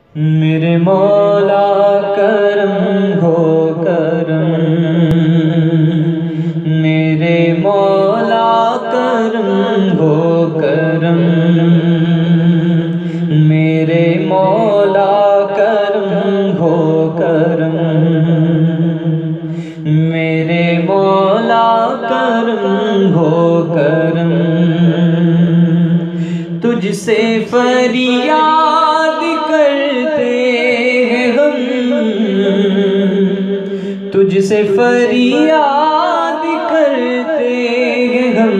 मेरे मौला करम हो करम, मेरे मौला करम हो करम, मेरे मौला करम हो करम, मेरे मौला करम हो करम। तुझसे फरियाद करते हैं हम, तुझसे फरियाद करते हैं हम,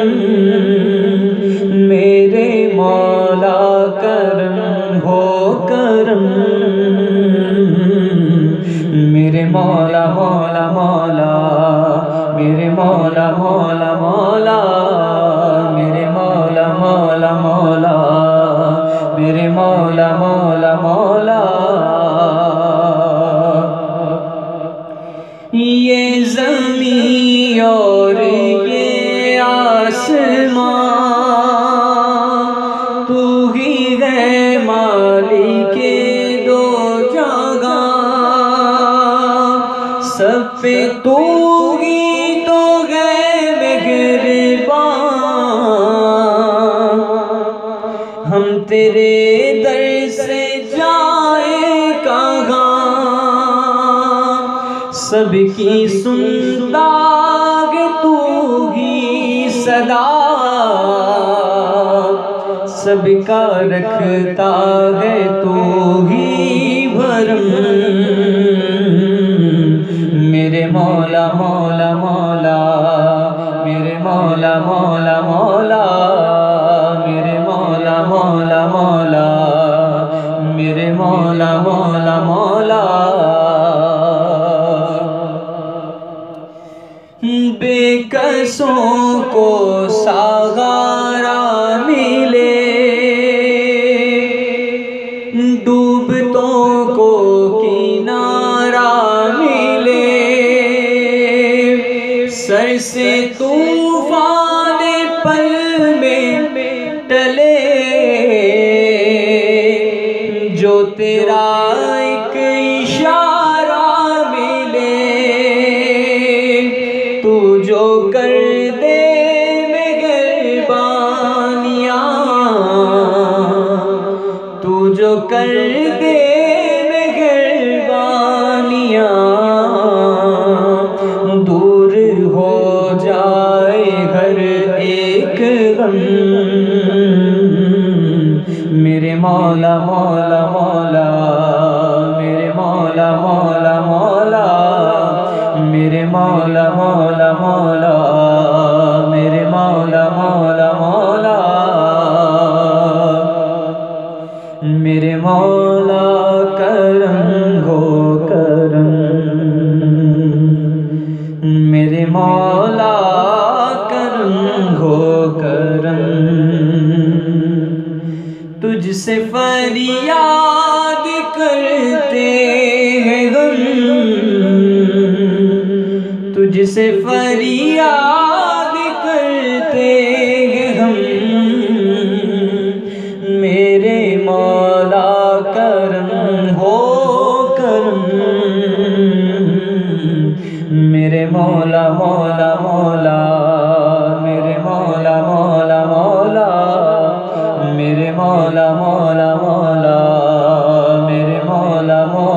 मेरे मौला करम हो करम, मेरे मौला मौला मौला, मेरे मौला मौला मौला, मेरे मौला मौला मौला, मेरे मौला मौला मौला। ये ज़मीं और ये आसमां तू ही है मालिके दो जगह, सब पे तू ही तो है मेहरबान। हम तेरे दर से जाए कहाँ, सबकी सुनता है तू ही सदा, सबका रखता है तू ही भरम। मेरे मौला मौला मौला, मेरे मौला मौला मौला, मेरे मौला मौला मौला, मेरे मौला मौला मौला। बेकसों को सहारा मिले, डूबतों को किनारा मिले, सर से तूफान पल में टले, जो तेरा एक इशारा मिले, तू जो कर दे मेहरबानियाँ, तू जो कर दे मेहरबानियाँ, दूर हो जाए हर एक गम। मेरे मौला मौला मौला, मेरे मौला मौला मौला, मेरे मौला मौला मौला, मेरे मौला मौला मौला, मेरे मौला करम हो करम, मेरे मौला करम हो करम। तुझसे फरियाद करते हैं हम, तुझसे फरियाद करते हैं हम, मेरे मौला करम हो करम, मेरे मौला मौला मौला, मेरे मौला मौला मौला, मेरे मौला मौला मौला, मेरे मौला मौला।